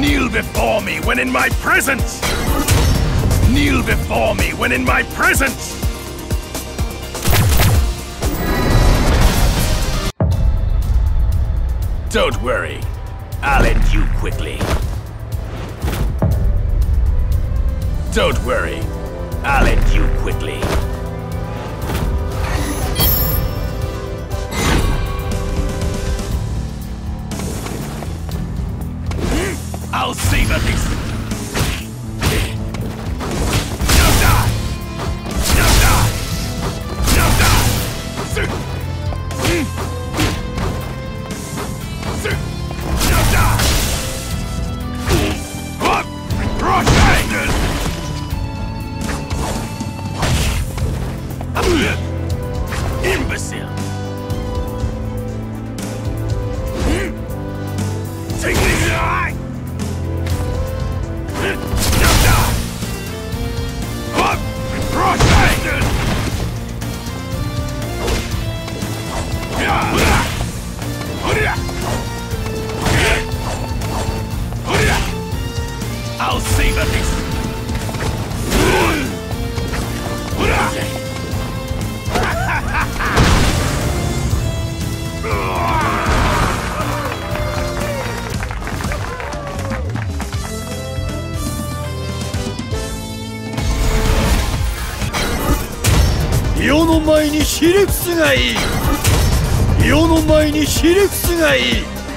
Kneel before me when in my presence! Kneel before me when in my presence! Don't worry, I'll end you quickly. Don't worry, I'll end you quickly. I'll savor this! Now die! Now die! Now die! Now die! What? Imbecile! Take this eye! Now die! What? Bastard! I'll savor this! 世の前にシルクスがいい。世の前にシルクスがいい。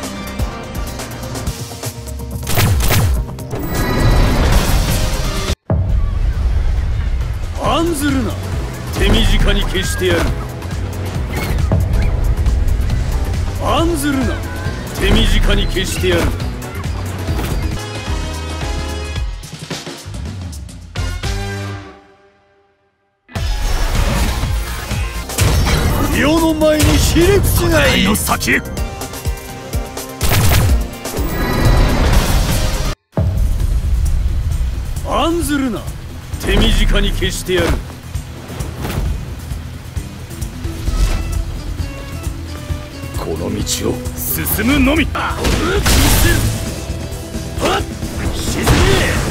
案ずるな、手短に消してやる。案ずるな、手短に消してやる。世の前にシルクスがいい。の先へ。案ずるな、手短に消してやる。この道を進むのみ。沈め。